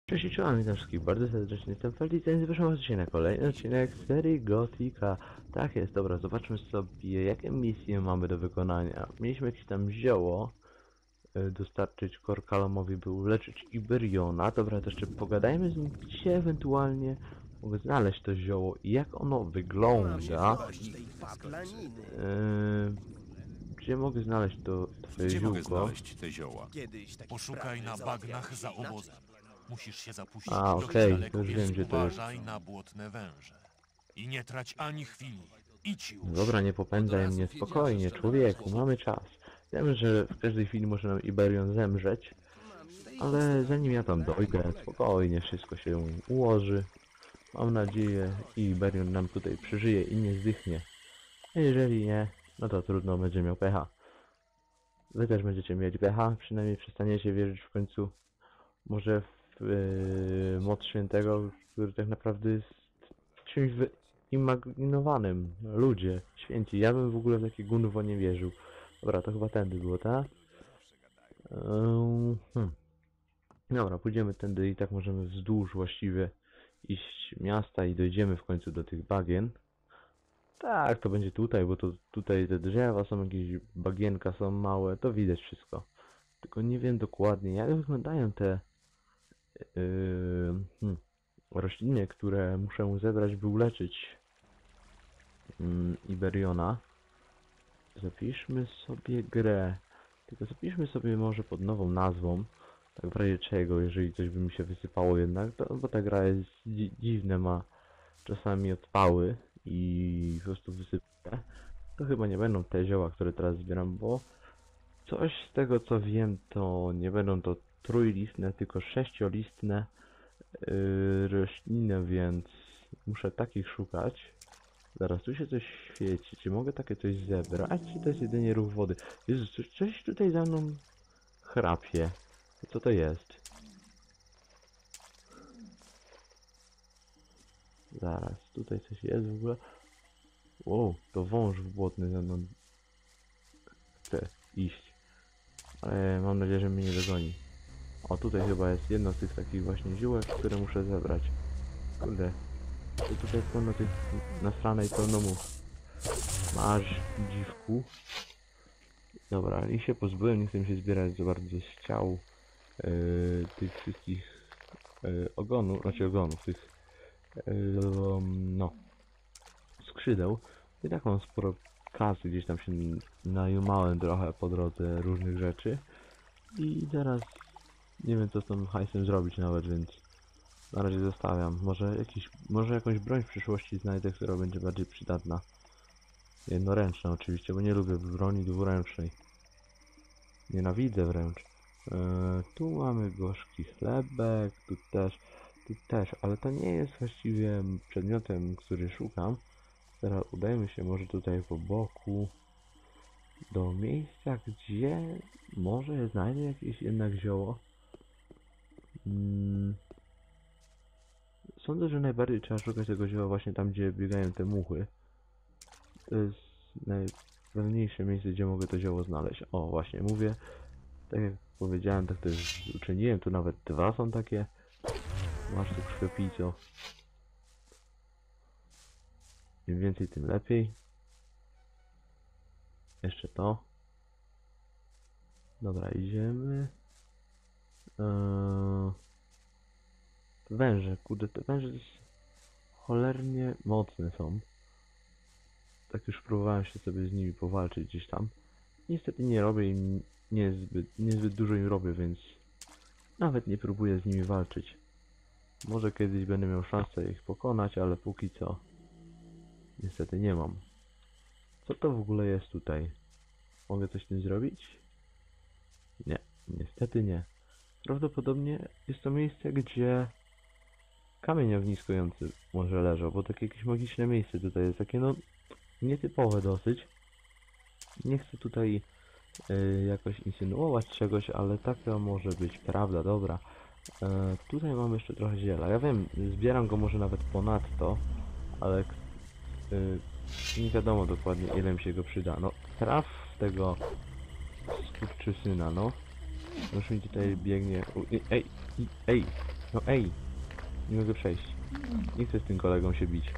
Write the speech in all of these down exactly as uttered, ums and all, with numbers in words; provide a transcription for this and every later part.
Cześć i czołem, witam wszystkich bardzo serdecznie, jestem Felice i zapraszam was dzisiaj na kolejny odcinek serii Gotika. Tak jest, dobra, zobaczmy sobie jakie misje mamy do wykonania. Mieliśmy jakieś tam zioło y, dostarczyć Korkalomowi, by uleczyć Iberiona. Dobra, to jeszcze pogadajmy z nim, gdzie ewentualnie mogę znaleźć to zioło i jak ono wygląda. Yy, gdzie mogę znaleźć to twoje Gdzie mogę ziółko? znaleźć te zioła? Poszukaj na bagnach za obozem. Musisz się zapuścić A, dość okej, daleko, już więc wiem, gdzie to jest. uważaj na błotne węże. I nie trać ani chwili. Idź już. Dobra, nie popędzaj mnie, spokojnie, człowieku, mamy czas. Wiem, że w każdej chwili może nam Iberion zemrzeć, ale zanim ja tam dojdę, spokojnie wszystko się ułoży. Mam nadzieję, i Iberion nam tutaj przeżyje i nie zdychnie. A jeżeli nie, no to trudno, będzie miał pecha. Wy też będziecie mieć pecha, przynajmniej przestaniecie wierzyć w końcu może w yy, moc świętego, który tak naprawdę jest czymś wyimaginowanym. Ludzie, święci, ja bym w ogóle w takie gunwo nie wierzył. Dobra, to chyba tędy było, tak? Ehm, hmm. Dobra, pójdziemy tędy i tak możemy wzdłuż właściwie iść miasta i dojdziemy w końcu do tych bagien. Tak, to będzie tutaj, bo to tutaj te drzewa są, jakieś bagienka są małe, to widać wszystko. Tylko nie wiem dokładnie, jak wyglądają te yy, hmm, rośliny, które muszę zebrać, by uleczyć yy, Iberiona. Zapiszmy sobie grę. Tylko zapiszmy sobie może pod nową nazwą. Tak w razie czego, jeżeli coś by mi się wysypało jednak, to, bo ta gra jest dzi dziwne, ma czasami odpały i po prostu wysypę. To chyba nie będą te zioła, które teraz zbieram, bo coś z tego co wiem, to nie będą to trójlistne, tylko sześciolistne yy, rośliny, więc muszę takich szukać. Zaraz, tu się coś świeci, czy mogę takie coś zebrać, czy to jest jedynie ruch wody? Jezus, coś, coś tutaj za mną chrapie. Co to jest? Zaraz, tutaj coś jest w ogóle. Wow, to wąż błotny za mną chce iść. Ale mam nadzieję, że mnie nie dogoni. O, tutaj chyba jest jedno z tych takich właśnie ziółek, które muszę zebrać. Kurde. To tutaj jest pełno tych nasranej pełno much. Masz, dziwku. Dobra, i się pozbyłem, nie chcę mi się zbierać za bardzo z ciał yy, tych wszystkich yy, ogonów, znaczy ogonów, tych yy, no skrzydeł. I tak mam sporo kasy, gdzieś tam się najumałem trochę po drodze różnych rzeczy. I teraz nie wiem co z tym hajsem zrobić nawet, więc na razie zostawiam. Może jakiś, może jakąś broń w przyszłości znajdę, która będzie bardziej przydatna. Jednoręczna oczywiście, bo nie lubię broni dwuręcznej. Nienawidzę wręcz. Eee, tu mamy gorzki chlebek, tu też, tu też, ale to nie jest właściwie przedmiotem, który szukam. Teraz udajmy się może tutaj po boku do miejsca, gdzie może znajdę jakieś jednak zioło. Hmm. Sądzę, że najbardziej trzeba szukać tego zioła właśnie tam, gdzie biegają te muchy. To jest najpewniejsze miejsce, gdzie mogę to zioło znaleźć. O, właśnie, mówię, tak jak powiedziałem, tak też uczyniłem, tu nawet dwa są takie. Masz tu krwiopijco. Im więcej, tym lepiej. Jeszcze to. Dobra, idziemy. Eee... Węże, kurde, te węże cholernie mocne są. Tak już próbowałem się sobie z nimi powalczyć gdzieś tam. Niestety nie robię im niezbyt, niezbyt dużo im robię, więc nawet nie próbuję z nimi walczyć. Może kiedyś będę miał szansę ich pokonać, ale póki co niestety nie mam. Co to w ogóle jest tutaj? Mogę coś z tym zrobić? Nie, niestety nie. Prawdopodobnie jest to miejsce, gdzie kamień ogniskujący może leżał, bo takie jakieś magiczne miejsce tutaj jest, takie no nietypowe dosyć. Nie chcę tutaj y, jakoś insynuować czegoś, ale taka może być prawda, dobra. E, tutaj mam jeszcze trochę ziela. Ja wiem, zbieram go może nawet ponadto, ale y, nie wiadomo dokładnie ile mi się go przyda. No, traf tego skurczysyna, no. Już mi tutaj biegnie... U, ej, ej, No ej! Nie mogę przejść. Nie chcę z tym kolegą się bić.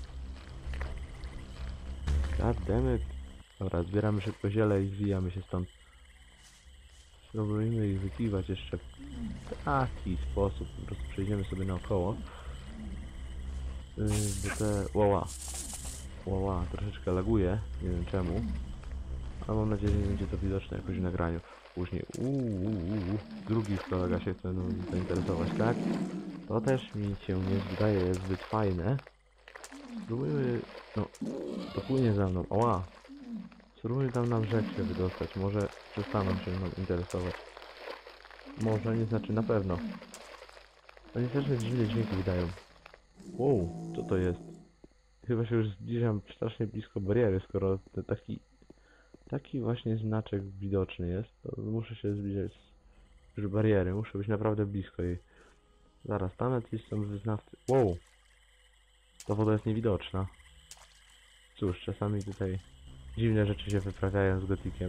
God damn it. Dobra, zbieramy szybko ziele i zwijamy się stąd. Spróbujmy ich wykiwać jeszcze w taki sposób. Po prostu przejdziemy sobie naokoło. Yy, bo te... Łoła. Łoła, troszeczkę laguje. Nie wiem czemu. Ale mam nadzieję, że nie będzie to widoczne jakoś w nagraniu. Później. Uuu, uuu, drugi kolega się chce no, zainteresować, tak? To też mi się nie wydaje zbyt fajne. Spróbujmy... No, to płynie za mną. Oła! Spróbujmy tam na brzeg się wydostać. Może przestaną się nam interesować. Może, nie znaczy na pewno. Oni też dziwne dźwięki wydają. Wow, co to jest? Chyba się już zbliżam strasznie blisko bariery, skoro to taki... Taki właśnie znaczek widoczny jest. To muszę się zbliżać już bariery. Muszę być naprawdę blisko jej. Zaraz, tam jacyś są wyznawcy. Wow! Ta woda jest niewidoczna. Cóż, czasami tutaj dziwne rzeczy się wyprawiają z gotikiem.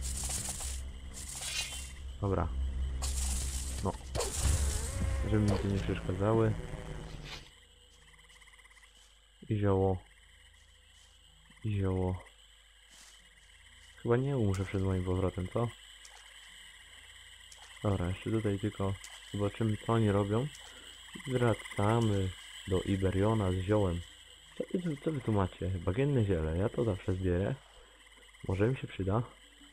Dobra. No. Żeby mi to nie przeszkadzały. I zioło. I zioło. Chyba nie umrze przed moim powrotem, co? Dobra, jeszcze tutaj tylko zobaczymy, co oni robią. I wracamy do Iberiona z ziołem. Co wy, co wy tu macie? Bagienne ziele. Ja to zawsze zbierę. Może mi się przyda.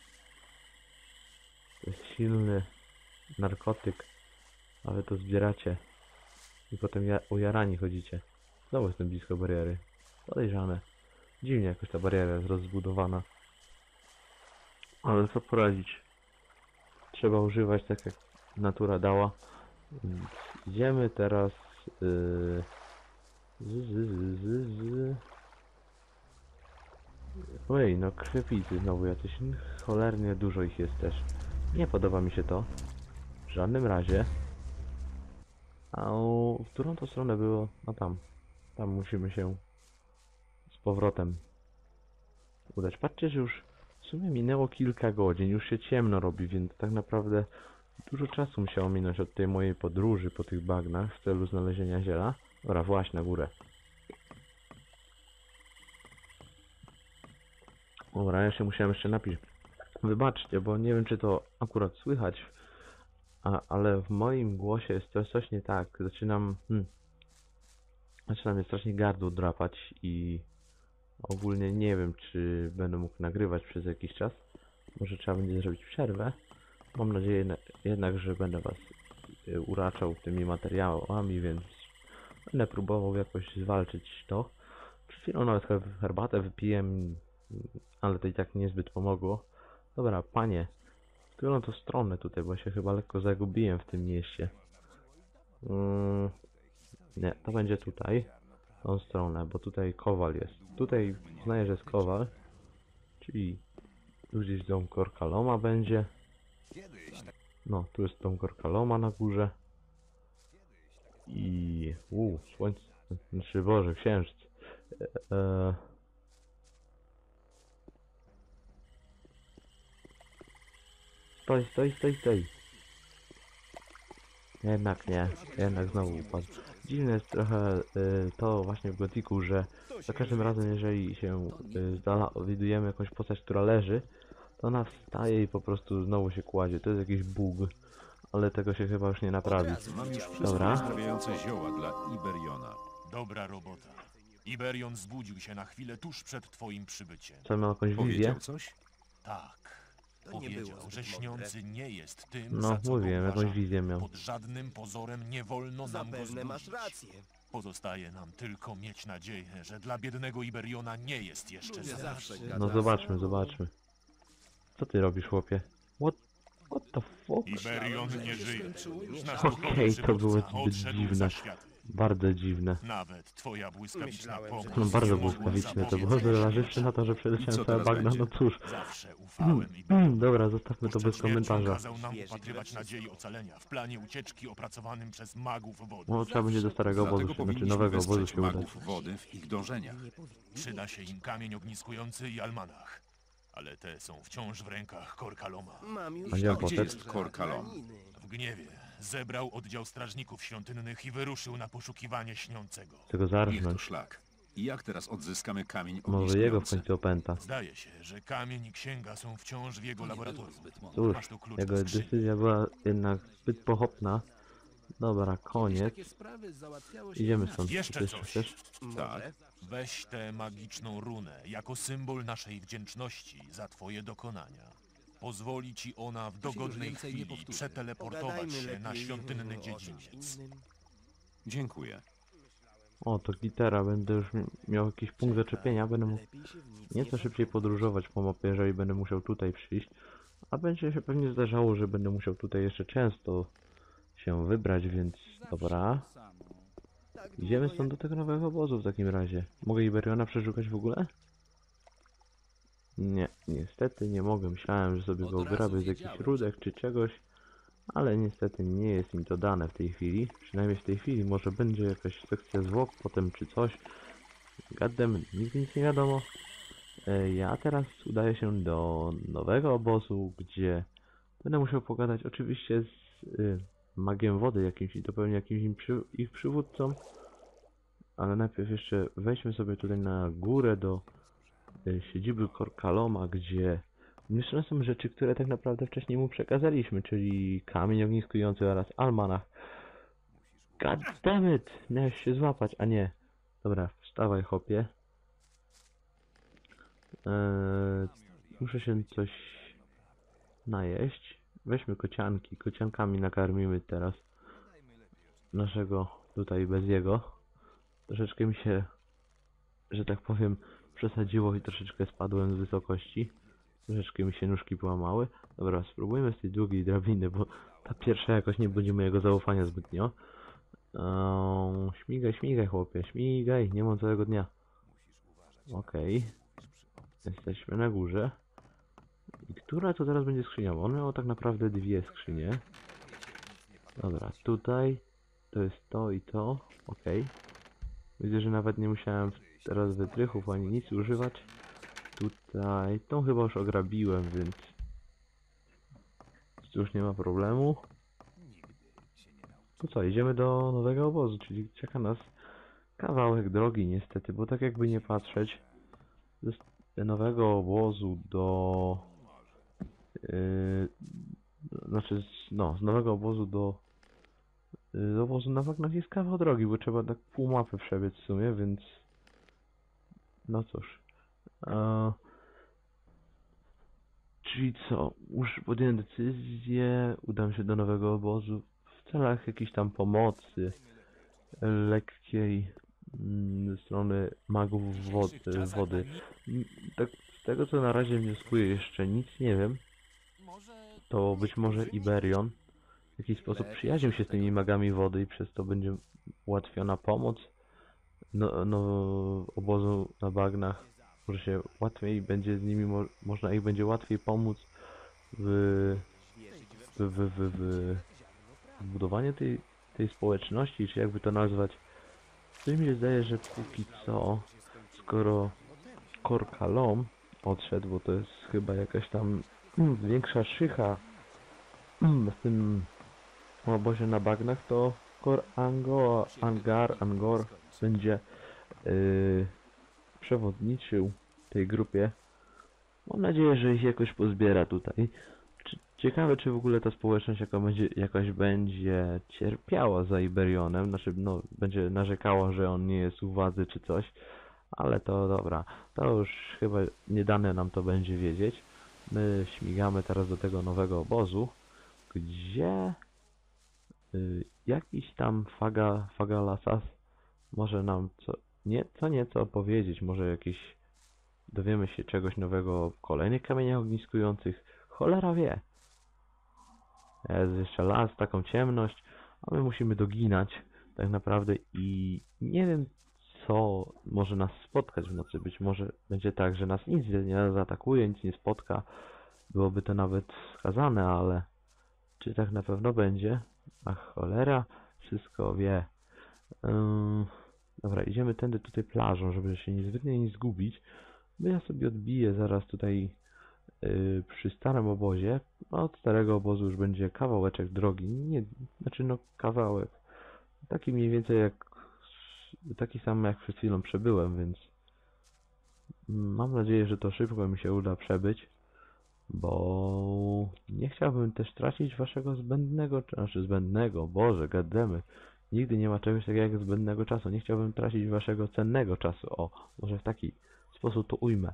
To jest silny narkotyk. A wy to zbieracie. I potem ja, ujarani chodzicie. Znowu jestem blisko bariery. Podejrzane. Dziwnie jakoś ta bariera jest rozbudowana. Ale co poradzić? Trzeba używać tak jak natura dała. Więc idziemy teraz... Yy, z, z, z, z, z. Ojej, no krwiopijcy znowu jacyś. Cholernie dużo ich jest też. Nie podoba mi się to. W żadnym razie. A o, w którą to stronę było? No tam. Tam musimy się z powrotem udać. Patrzcie, że już w sumie minęło kilka godzin. Już się ciemno robi, więc tak naprawdę dużo czasu musiało minąć od tej mojej podróży po tych bagnach w celu znalezienia ziela. Dobra, właśnie na górę. Dobra, ja się musiałem jeszcze napić. Wybaczcie, bo nie wiem, czy to akurat słychać, a, ale w moim głosie jest coś, coś nie tak. Zaczynam... Hmm, zaczyna mnie strasznie gardło drapać i ogólnie nie wiem, czy będę mógł nagrywać przez jakiś czas. Może trzeba będzie zrobić przerwę. Mam nadzieję jednak, że będę was y, uraczał tymi materiałami, więc będę próbował jakoś zwalczyć to. Przed chwilą nawet herbatę wypiłem, ale to i tak niezbyt pomogło. Dobra, panie, w którą to stronę tutaj, bo się chyba lekko zagubiłem w tym mieście. Mm, nie, to będzie tutaj, tą stronę, bo tutaj kowal jest. Tutaj znaję, że jest kowal, czyli tu gdzieś dom Korkaloma będzie. No, tu jest dom Korkaloma na górze. I... Uuu, słońce... Znaczy, Boże, księżyc. E, Stoi, stoi, stoi, stoi. Jednak nie, jednak znowu upadł. Dziwne jest trochę y, to właśnie w Gotiku, że za każdym razem, jeżeli się y, z dala widujemy jakąś postać, która leży, to ona wstaje i po prostu znowu się kładzie. To jest jakiś bug, ale tego się chyba już nie naprawi. Mam już wszystkie Dobra. sprawiające zioła dla Iberiona. Dobra robota. Iberion zbudził się na chwilę tuż przed twoim przybyciem. Co, miał jakąś wizję? Powiedział coś? Tak. To nie było Powiedział, zbyt że mądre. śniący nie jest tym, No, za co mówiłem, go jakąś uważamy. wizję miał. Pod żadnym pozorem nie wolno nam go Zapewne zbudzić. masz rację. Pozostaje nam tylko mieć nadzieję, że dla biednego Iberiona nie jest jeszcze Ludzie za zawsze późno. gadają. No zobaczmy, zobaczmy. Co ty robisz, chłopie? What, what the fuck? Iberion nie żyje. Nasz Okej, duchowy to było przywódca zbyt odszedł dziwne. za światy. Bardzo dziwne. Nawet twoja błyskawiczna Myślałem, że pomoc No bardzo nie mogła błyskawiczne to było, zapobiec zależawszy na to, że I przeleciałem co całe teraz bagna, będzie? no cóż. Zawsze ufałem Iberionowi. Dobra, zostawmy to bez Przed śmiercią komentarza. kazał nam upatrywać nadziei ocalenia w planie ucieczki opracowanym przez magów wody. No trzeba będzie do starego obozu, Dlatego się, znaczy powinniśmy nowego obozu wesprzeć się udać. magów wody w ich dążeniach. Przyda się im kamień ogniskujący i almanach. Ale te są wciąż w rękach Korkaloma. Mam już A gdzie on dość poszedł? Gdzie jest Korkalom? żartaniny. W gniewie zebrał oddział strażników świątynnych i wyruszył na poszukiwanie śniącego. Chcę go Niech to zarżnąć. szlak. I jak teraz odzyskamy kamień Może jego w ogniskujący? końcu opęta. Zdaje się, że kamień i księga są wciąż w jego laboratorium. Cóż, Masz tu klucz jego do skrzyni. decyzja była jednak zbyt pochopna. Dobra, koniec. Idziemy stąd. Jeszcze Coś coś. chcesz? Tak. Weź tę magiczną runę jako symbol naszej wdzięczności za twoje dokonania. Pozwoli ci ona w dogodnej chwili przeteleportować się na świątynny dziedziniec. Dziękuję. O, to gitara. Będę już mi- miał jakiś punkt zaczepienia. Będę mógł nieco szybciej podróżować po mapie, jeżeli będę musiał tutaj przyjść. A będzie się pewnie zdarzało, że będę musiał tutaj jeszcze często się wybrać, więc dobra. Idziemy stąd do tego nowego obozu w takim razie. Mogę Iberiona przeszukać w ogóle? Nie, niestety nie mogę. Myślałem, że sobie go ograbię z jakichś rudek czy czegoś, ale niestety nie jest mi to dane w tej chwili. Przynajmniej w tej chwili. Może będzie jakaś sekcja zwłok potem czy coś. Gadem, nigdy nic nie wiadomo. E, Ja teraz udaję się do nowego obozu, gdzie będę musiał pogadać oczywiście z y, magiem wody jakimś i to pewnie jakimś im przy, ich przywódcą. Ale najpierw jeszcze wejdźmy sobie tutaj na górę do y, siedziby Korkaloma, gdzie umieszczone są rzeczy, które tak naprawdę wcześniej mu przekazaliśmy, czyli kamień ogniskujący oraz almanach. God damn it! Miałeś się złapać, a nie. Dobra, wstawaj chłopie. Eee, muszę się coś najeść. Weźmy kocianki. Kociankami nakarmimy teraz naszego tutaj bez jego. Troszeczkę mi się, że tak powiem, przesadziło i troszeczkę spadłem z wysokości. Troszeczkę mi się nóżki połamały. Dobra, spróbujmy z tej drugiej drabiny, bo ta pierwsza jakoś nie budzi mojego zaufania zbytnio. Eee, śmigaj, śmigaj chłopie, śmigaj, nie mam całego dnia. Okej. Jesteśmy na górze. I która to teraz będzie skrzynia? Bo on miał tak naprawdę dwie skrzynie. Dobra, tutaj to jest to i to. Okej. Widzę, że nawet nie musiałem teraz wytrychów ani nic używać. Tutaj tą chyba już ograbiłem, więc tu już nie ma problemu. To co, idziemy do nowego obozu, czyli czeka nas kawałek drogi niestety, bo tak jakby nie patrzeć, z nowego obozu do yy, znaczy z, no, z nowego obozu do yy, do obozu na Bagnach jest kawał drogi, bo trzeba tak pół mapy przebiec w sumie, więc no cóż. E, czyli co, już podjąłem decyzję, udam się do nowego obozu w celach jakiejś tam pomocy lekkiej mm, ze strony magów wody, wody. Mm, Tak, z tego co na razie wnioskuję, jeszcze nic nie wiem, to być może Iberion w jakiś sposób przyjaźnił się z tymi magami wody i przez to będzie ułatwiona pomoc no, no, obozu na bagnach. Może się łatwiej będzie z nimi, mo można ich będzie łatwiej pomóc w, w, w, w, w, w budowaniu tej, tej społeczności, czy jakby to nazwać. Coś mi się zdaje, że póki co, skoro Korkalom odszedł, bo to jest chyba jakaś tam mm, większa szycha mm, w tym obozie na bagnach, to Kor Ango, Angar, Angor będzie yy, przewodniczył tej grupie. Mam nadzieję, że ich jakoś pozbiera tutaj. Czy, ciekawe, czy w ogóle ta społeczność jaka będzie, jakaś będzie cierpiała za Iberionem, znaczy no, będzie narzekała, że on nie jest u władzy czy coś, ale to dobra, to już chyba nie dane nam to będzie wiedzieć. My śmigamy teraz do tego nowego obozu, gdzie y, jakiś tam Faga, Fagalasas może nam co, nie, co nieco opowiedzieć, może jakieś dowiemy się czegoś nowego o kolejnych kamieniach ogniskujących. Cholera wie. Jest jeszcze las, taką ciemność, a my musimy doginać tak naprawdę i nie wiem co może nas spotkać w nocy. Być może będzie tak, że nas nic nie zaatakuje, nic nie spotka. Byłoby to nawet wskazane, ale czy tak na pewno będzie? Ach cholera, wszystko wie. Ym, dobra, idziemy tędy tutaj plażą, żeby się niezbytnio nie zgubić. Bo ja sobie odbiję zaraz tutaj yy, przy starym obozie. Od starego obozu już będzie kawałeczek drogi. Nie, znaczy no kawałek. Taki mniej więcej jak taki sam jak przed chwilą przebyłem, więc mam nadzieję, że to szybko mi się uda przebyć, bo nie chciałbym też tracić waszego zbędnego, znaczy zbędnego, Boże, gademy. Nigdy nie ma czegoś takiego jak zbędnego czasu. Nie chciałbym tracić waszego cennego czasu. O, może w taki sposób to ujmę.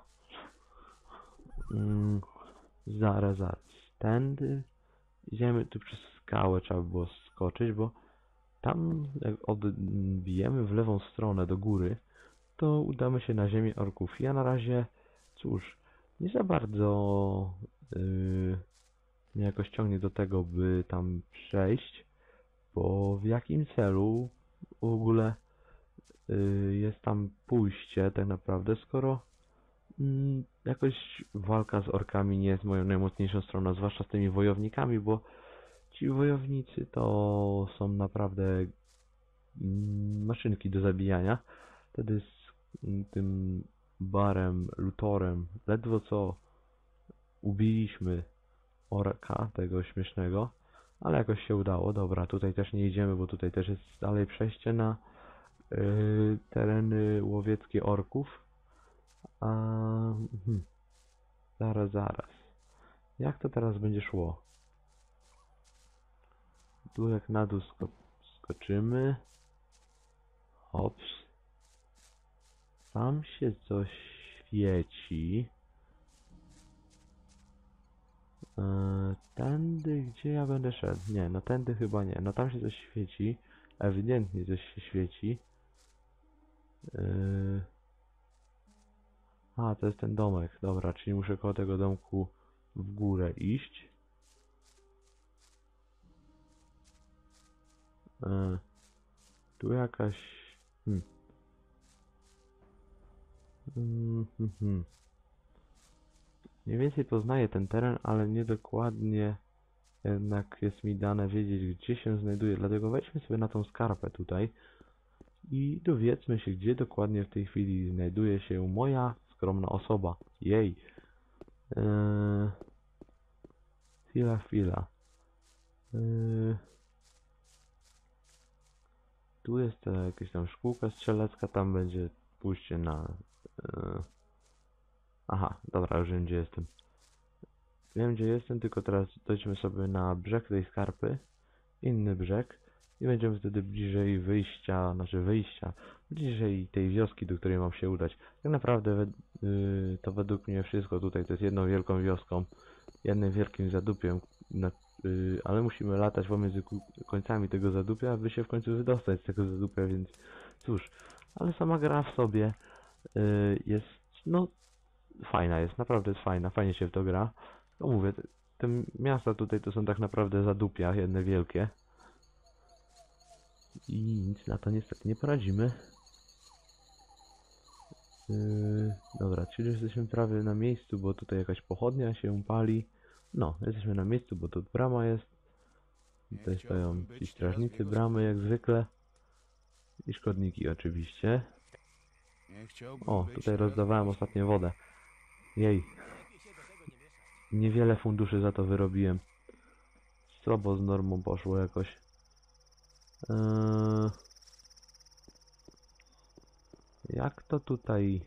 Mm, zaraz, zaraz. Tędy idziemy tu przez skałę, trzeba było skoczyć, bo tam jak odbijemy w lewą stronę do góry, to udamy się na ziemię orków. Ja na razie, cóż, nie za bardzo yy, mnie jakoś ciągnie do tego, by tam przejść, bo w jakim celu w ogóle yy, jest tam pójście tak naprawdę, skoro yy, jakoś walka z orkami nie jest moją najmocniejszą stroną, zwłaszcza z tymi wojownikami, bo ci wojownicy to są naprawdę mm, maszynki do zabijania. Wtedy z mm, tym Barem, Lutorem ledwo co ubiliśmy orka tego śmiesznego, ale jakoś się udało. Dobra, tutaj też nie idziemy, bo tutaj też jest dalej przejście na yy, tereny łowieckie orków. A, hmm, zaraz, zaraz. Jak to teraz będzie szło? Tu jak na dół sko skoczymy. Hops. Tam się coś świeci. Eee, tędy, gdzie ja będę szedł? Nie, no tędy chyba nie. No tam się coś świeci. Ewidentnie coś się świeci. Eee... A, to jest ten domek. Dobra, czyli muszę koło tego domku w górę iść. Eee... Tu jakaś... Hmm. Hmm, hmm, hmm. Mniej więcej poznaję ten teren, ale nie dokładnie jednak jest mi dane wiedzieć, gdzie się znajduje. Dlatego wejdźmy sobie na tą skarpę tutaj i dowiedzmy się, gdzie dokładnie w tej chwili znajduje się moja skromna osoba. Jej. Eee... Chwila, chwila. Eee... Tu jest to jakaś tam szkółka strzelecka, tam będzie pójście na... Eee... Aha, dobra, już wiem gdzie jestem. Wiem gdzie jestem, tylko teraz dojdźmy sobie na brzeg tej skarpy. Inny brzeg. I będziemy wtedy bliżej wyjścia, znaczy wyjścia, bliżej tej wioski, do której mam się udać. Tak naprawdę we, yy, to według mnie wszystko tutaj to jest jedną wielką wioską, jednym wielkim zadupiem, na, yy, ale musimy latać pomiędzy końcami tego zadupia, aby się w końcu wydostać z tego zadupia, więc cóż, ale sama gra w sobie yy, jest, no, fajna jest, naprawdę jest fajna, fajnie się w to gra. No mówię, te, te miasta tutaj to są tak naprawdę zadupia, jedne wielkie. I nic na to niestety nie poradzimy. Yy, dobra, czyli jesteśmy prawie na miejscu, bo tutaj jakaś pochodnia się pali. No, jesteśmy na miejscu, bo tu brama jest. Tutaj stoją ci strażnicy bramy jak zwykle. I szkodniki oczywiście. O, tutaj rozdawałem ostatnio wodę. Jej. Niewiele funduszy za to wyrobiłem. Słabo z normą poszło jakoś. Eee, jak to tutaj...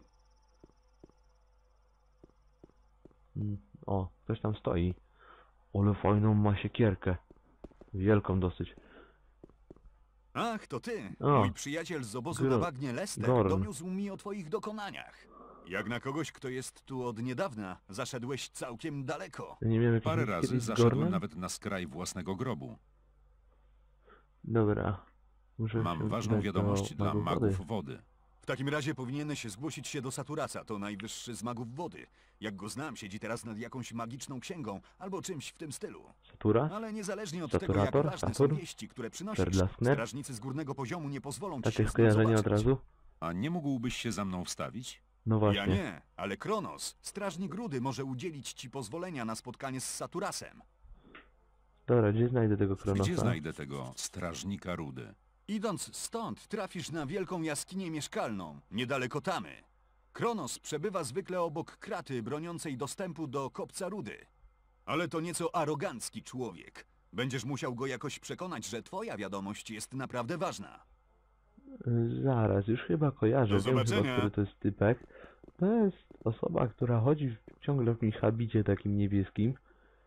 O, ktoś tam stoi. Ale fajną ma siekierkę. Wielką dosyć. Ach, to ty! O, Mój przyjaciel z obozu Gro- na bagnie Lester Gorn. doniósł mi o twoich dokonaniach. Jak na kogoś, kto jest tu od niedawna, zaszedłeś całkiem daleko. Nie wiem, jakiś Parę kiedyś razy z zaszedłem Gornem? nawet na skraj własnego grobu. Dobra. Muszę Mam się ważną udać wiadomość do dla magów magów wody. wody. W takim razie powinieneś zgłosić się do Saturaca, to najwyższy z magów wody. Jak go znam, siedzi teraz nad jakąś magiczną księgą, albo czymś w tym stylu. Satura? Ale niezależnie od tego, jak Saturator? ważne są Saturn? wieści, które przynosisz, Perlasner? strażnicy z górnego poziomu nie pozwolą ci Takie się z nim skojarzenie od zobaczyć. razu? A nie mógłbyś się za mną wstawić? No Ja właśnie. nie, ale Kronos, strażnik Rudy, może udzielić ci pozwolenia na spotkanie z Saturasem. Dobra, gdzie znajdę tego Kronosa? Gdzie znajdę tego strażnika rudy? Idąc stąd, trafisz na wielką jaskinię mieszkalną, niedaleko Tamy. Kronos przebywa zwykle obok kraty broniącej dostępu do kopca rudy. Ale to nieco arogancki człowiek. Będziesz musiał go jakoś przekonać, że twoja wiadomość jest naprawdę ważna. Y, Zaraz, już chyba kojarzę, Do wiem chyba, zobaczenia. który to jest typek. To jest osoba, która chodzi w- ciągle w jakimś habicie takim niebieskim.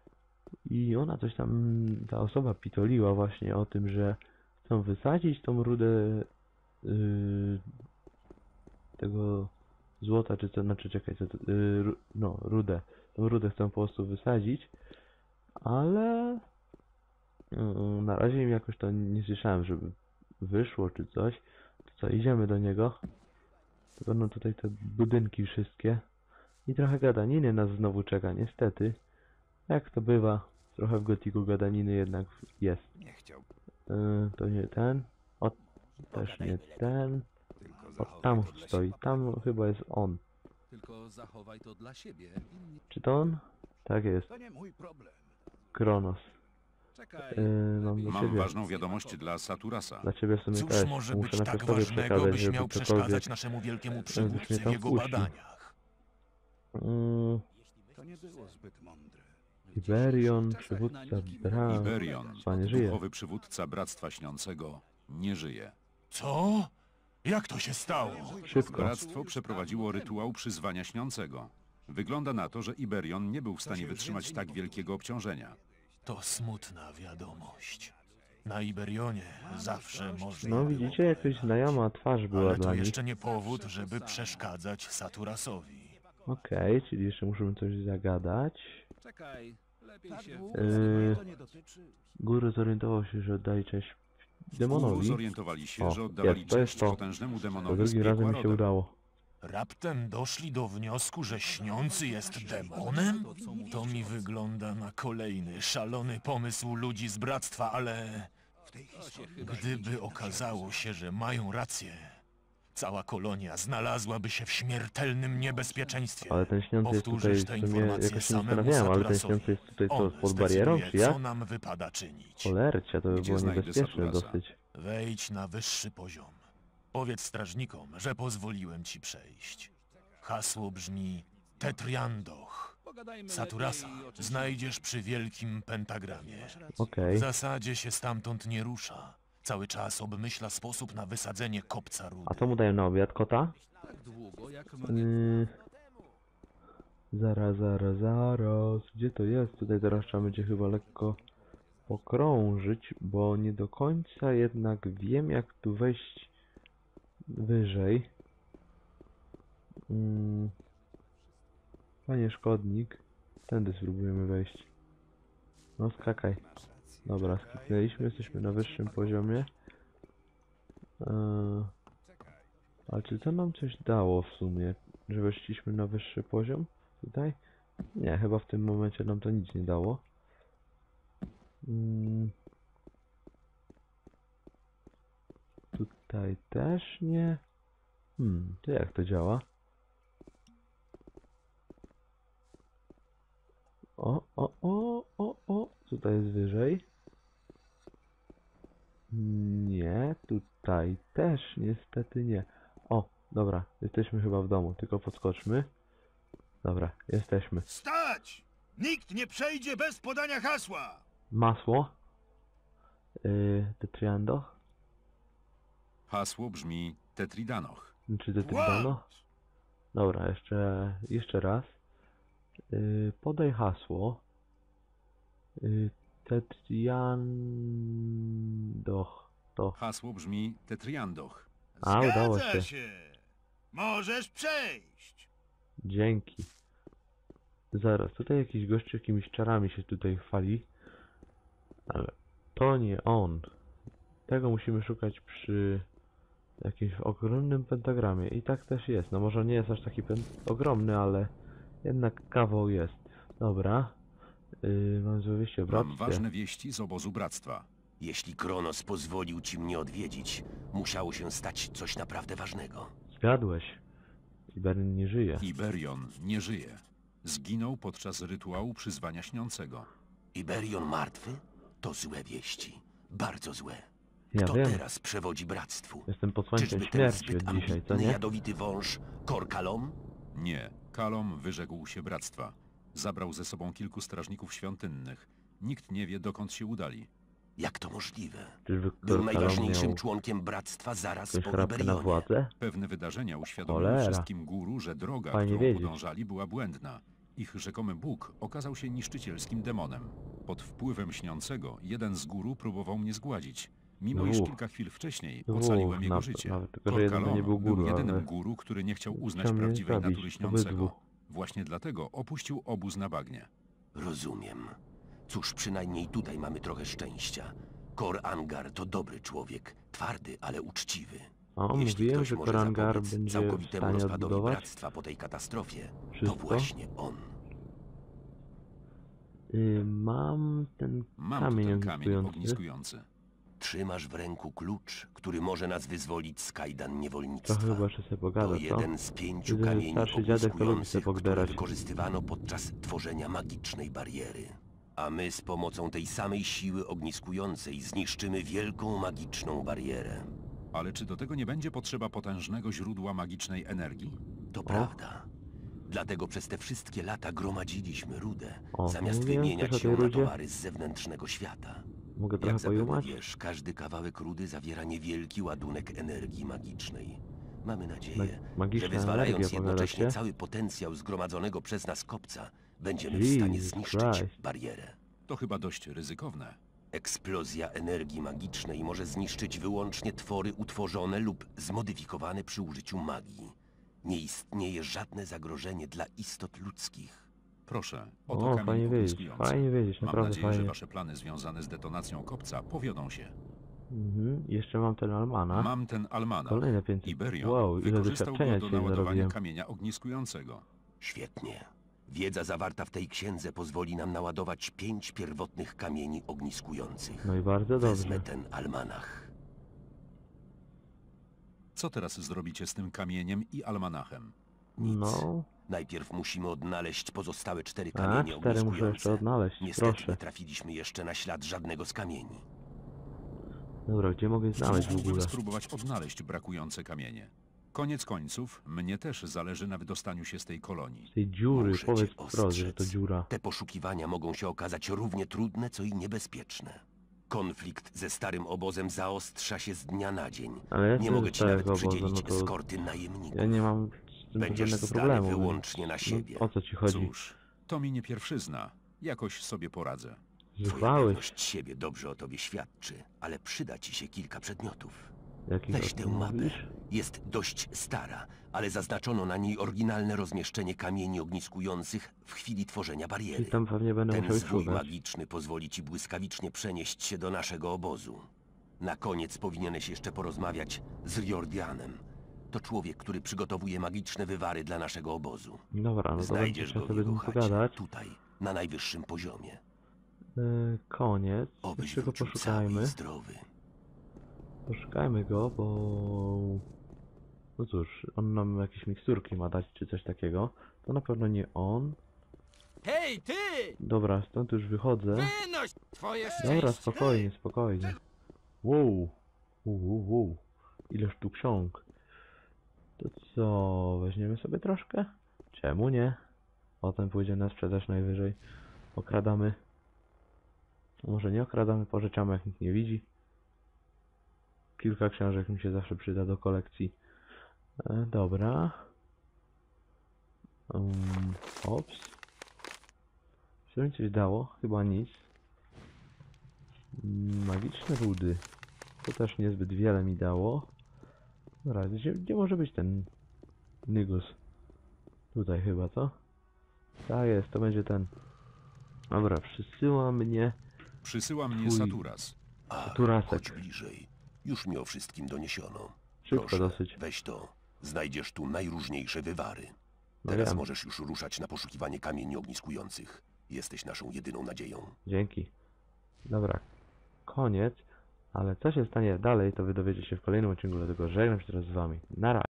I ona coś tam, ta osoba pitoliła właśnie o tym, że chcą wysadzić tą rudę yy, tego złota, czy co, znaczy czekaj, co to, yy, ru- no, rudę. Tą rudę chcą po prostu wysadzić, ale yy, na razie im jakoś to nie słyszałem, żeby wyszło czy coś. To co, idziemy do niego. Będą tutaj te budynki wszystkie. I trochę gadaniny nas znowu czeka, niestety. Jak to bywa, trochę w gotiku gadaniny jednak jest. Nie chciał. Yy, to nie ten. O, też nie ten. O, tam stoi. Tam chyba jest on. Tylko zachowaj to dla siebie. Inni... Czy to on? Tak jest. To nie mój problem. Kronos. Czekaj. Yy, mam do Mam ciebie. ważną wiadomość dla Saturasa. Dla ciebie w sumie Cóż też. może Muszę być tak najpierw tobie ważnego, przekazać, byś żeby miał cokolwiek... przeszkadzać naszemu wielkiemu mnie przywódcy tam w jego puścił. badaniach? Yy, To nie było zbyt mądre. Iberion, przywódca Bra... Iberion, Panie żyje. duchowy przywódca Bractwa Śniącego, nie żyje. Co? Jak to się stało? Szybko. Bractwo przeprowadziło rytuał przyzwania Śniącego. Wygląda na to, że Iberion nie był w stanie wytrzymać tak wielkiego obciążenia. To smutna wiadomość. Na Iberionie zawsze można No było widzicie, jakaś znajoma twarz była Ale dla to nich. jeszcze nie powód, żeby przeszkadzać Saturasowi. Okej, czyli jeszcze musimy coś zagadać. Czekaj. Lepiej się... Yy, Góry zorientował się, że oddaje część Guru demonowi. zorientowali się, O, że oddawali jest, to jest cześć to. potężnemu Za demonowi z drugim razem piekła mi się rodem. udało. Raptem doszli do wniosku, że śniący jest demonem? To mi wygląda na kolejny szalony pomysł ludzi z bractwa, ale gdyby okazało się, że mają rację, cała kolonia znalazłaby się w śmiertelnym niebezpieczeństwie. Ale ten śniący jest tutaj, Powtórzysz w te sumie informacje jakoś się samemu zastanawiałem, ale ten Saturasowi. śniący jest tutaj co, On pod barierą, zdecyduje, czy jak? co nam wypada czynić. Cholercia, to by Gdzie było znajdę niebezpieczne Saturasa? dosyć. Wejdź na wyższy poziom. Powiedz strażnikom, że pozwoliłem ci przejść. Hasło brzmi Tetriandoch. Pogadajmy Saturasa lepiej o czymś znajdziesz przy wielkim pentagramie. Okej, W zasadzie się stamtąd nie rusza. Cały czas obmyśla sposób na wysadzenie kopca rudy. a co mu dają na obiad? Kota? tak długo, jak mnie... Yy... Zaraz, zaraz, zaraz. Gdzie to jest? Tutaj teraz trzeba będzie chyba lekko pokrążyć, bo nie do końca jednak wiem, jak tu wejść wyżej. Mm. Panie szkodnik, tędy spróbujemy wejść. No skakaj. Dobra, skaknęliśmy, jesteśmy na wyższym poziomie. Eee, ale czy to nam coś dało w sumie, że weszliśmy na wyższy poziom? Tutaj? Nie, chyba w tym momencie nam to nic nie dało. Mm. Tutaj też nie. Hmm, to jak to działa? O, o, o, o, o, tutaj jest wyżej. Nie, tutaj też niestety nie. O, dobra, jesteśmy chyba w domu, tylko podskoczmy. Dobra, jesteśmy. Stać! Nikt nie przejdzie bez podania hasła! Masło. Yy, Tetriando. Hasło brzmi Tetridanoch. Czy Tetridano? Błąd! Dobra, jeszcze, jeszcze raz. Yy, podaj hasło. Yy, Tetriandoch. To. Hasło brzmi Tetriandoch. A, udało Zgadza się. się! Możesz przejść! Dzięki. Zaraz, tutaj jakiś gościu jakimiś czarami się tutaj chwali. Ale to nie on. Tego musimy szukać przy jakimś ogromnym pentagramie. I tak też jest. No może nie jest aż taki ogromny, ale jednak kawał jest. Dobra. Yy, mam złe wieści o Mam bractwie. ważne wieści z obozu bractwa. Jeśli Kronos pozwolił ci mnie odwiedzić, musiało się stać coś naprawdę ważnego. Zgadłeś. Iberion nie żyje. Iberion nie żyje. Zginął podczas rytuału przyzwania Śniącego. Iberion martwy? To złe wieści. Bardzo złe. Ja Kto wiem. teraz przewodzi bractwu? Jestem posłańcem Czyżby ten śmierci zbyt od dzisiaj, co ambitny, nie? jadowity wąż Korkalom? Nie, Kalom wyrzekł się bractwa. Zabrał ze sobą kilku strażników świątynnych. Nikt nie wie, dokąd się udali. Jak to możliwe? Czyżby Był Korkalom najważniejszym miał członkiem bractwa zaraz jakąś po chrapkę na Iberionie. władzę? Pewne wydarzenia uświadomiły Cholera. wszystkim guru, że droga, Fajnie którą wiedzieć. podążali, była błędna. Ich rzekomy Bóg okazał się niszczycielskim demonem. Pod wpływem śniącego jeden z guru próbował mnie zgładzić. Mimo iż Dwóch. kilka chwil wcześniej Dwóch, ocaliłem jego nawet- życie. nawet tylko, że jeden to nie był guru, jedynym ale guru, który nie chciał uznać chciał mnie prawdziwej zabić, natury śniącego. obydwu. Właśnie dlatego opuścił obóz na bagnie. Rozumiem. Cóż, przynajmniej tutaj mamy trochę szczęścia. Kor Angar to dobry człowiek. Twardy, ale uczciwy. O, Jeśli mówiłem, ktoś że może Korangar zapobiec będzie w całkowitemu stanie rozpadowi odbudować bractwa po tej katastrofie, to wszystko. właśnie on. Y, mam ten Mam tu kamień ten kamień ogniskujący. ogniskujący. Trzymasz w ręku klucz, który może nas wyzwolić z kajdan niewolnictwa. Trochę chyba jeszcze sobie To pogada, co? jeden z pięciu Widzę, że kamieni starszy dziadek to lubi sobie ogniskujących, które pogderać. wykorzystywano podczas tworzenia magicznej bariery. A my z pomocą tej samej siły ogniskującej zniszczymy wielką magiczną barierę. Ale czy do tego nie będzie potrzeba potężnego źródła magicznej energii? To prawda. Dlatego przez te wszystkie lata gromadziliśmy rudę, O, zamiast mówiłem wymieniać też o tej ją na rudzie. towary z zewnętrznego świata. Mogę Jak trochę zapewne pojumać? wiesz, każdy kawałek rudy zawiera niewielki ładunek energii magicznej. Mamy nadzieję, Ma- magiczna że wyzwalając energia, jednocześnie powiadacie? cały potencjał zgromadzonego przez nas kopca, będziemy w Jesus stanie zniszczyć Christ. barierę. To chyba dość ryzykowne. Eksplozja energii magicznej może zniszczyć wyłącznie twory utworzone lub zmodyfikowane przy użyciu magii. Nie istnieje żadne zagrożenie dla istot ludzkich. Proszę, oto O, kamień fajnie wiedzieć, ogniskujący. fajnie wiedzieć, Mam naprawdę nadzieję, że fajnie. wasze plany związane z detonacją kopca powiodą się. Mhm. Jeszcze mam ten Almana. Mam ten almanach. Kolejne pięćset. Iberion Wow, ile wykorzystał doświadczenia go do dzisiaj naładowania zarobiłem. kamienia ogniskującego. Świetnie. Wiedza zawarta w tej księdze pozwoli nam naładować pięć pierwotnych kamieni ogniskujących. No i bardzo Wezmę dobrze. ten almanach. Co teraz zrobicie z tym kamieniem i almanachem? Nic. No, Najpierw musimy odnaleźć pozostałe cztery a kamienie cztery muszę ogniskujące. jeszcze odnaleźć, Niestety proszę. nie trafiliśmy jeszcze na ślad żadnego z kamieni. Dobra, gdzie mogę znaleźć w Mógłbym ogóle? spróbować odnaleźć brakujące kamienie. Koniec końców, mnie też zależy na wydostaniu się z tej kolonii. Z tej dziury, Muszę powiedz cię wprost, że to ostrzec. dziura. Te poszukiwania mogą się okazać równie trudne, co i niebezpieczne. Konflikt ze starym obozem zaostrza się z dnia na dzień. Ale ja Nie nie mogę ci nawet obozu, przydzielić no to eskorty najemników. ja nie mam z tym Będziesz żadnego zdany problemu. wyłącznie więc- na siebie. No, o co ci chodzi? Cóż, to mi nie pierwszyzna. Jakoś sobie poradzę. Twoja Zuchwałeś? pewność siebie dobrze o tobie świadczy, ale przyda ci się kilka przedmiotów. Jakich Weź o tę tym mapę. mówisz? Jest dość stara, ale zaznaczono na niej oryginalne rozmieszczenie kamieni ogniskujących w chwili tworzenia bariery. Czyli tam pewnie będę Ten musiał zwój szukać. magiczny pozwoli ci błyskawicznie przenieść się do naszego obozu. Na koniec powinieneś jeszcze porozmawiać z Riordianem. To człowiek, który przygotowuje magiczne wywary dla naszego obozu. Dobra, no to Znajdziesz będziesz go w sobie z jego nim chacie, pogadać. tutaj, na najwyższym poziomie. Yy, koniec. Obyś Jeszcze go wrócił cały poszukajmy. i zdrowy. Poszukajmy go, bo... No cóż, on nam jakieś miksturki ma dać, czy coś takiego. To na pewno nie on. Hej, ty! Dobra, stąd już wychodzę. Wynoś twoje szczęście! Dobra, spokojnie, spokojnie. Wow. Wow, wow, wow. Ileż tu ksiąg. To co, weźmiemy sobie troszkę? Czemu nie? Potem pójdzie na sprzedaż najwyżej. Okradamy. Może nie okradamy, pożyczamy jak nikt nie widzi. Kilka książek mi się zawsze przyda do kolekcji. E, dobra. Um, ops. Czy mi coś dało? Chyba nic. Mm, Magiczne rudy. To też niezbyt wiele mi dało. Dobra, gdzie, gdzie może być ten Nygos? Tutaj chyba, co? Tak jest, to będzie ten. Dobra, przysyła mnie Przysyła mnie Twój- Saturas. Ach, Turasek. chodź bliżej. Już mi o wszystkim doniesiono. Szybko Proszę, dosyć. weź to. Znajdziesz tu najróżniejsze wywary. No Teraz wiem. możesz już ruszać na poszukiwanie kamieni ogniskujących. Jesteś naszą jedyną nadzieją. Dzięki. Dobra, koniec. Ale co się stanie dalej, to wy dowiecie się w kolejnym odcinku, dlatego żegnam się teraz z wami. Na razie.